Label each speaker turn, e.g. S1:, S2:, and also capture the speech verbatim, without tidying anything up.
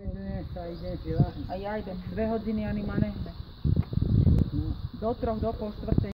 S1: Dnes sa idem si ľahnuť.
S2: A ja idem dve hodiny ani ma nehne.
S1: No.
S2: Do troch, do pol štvrtej.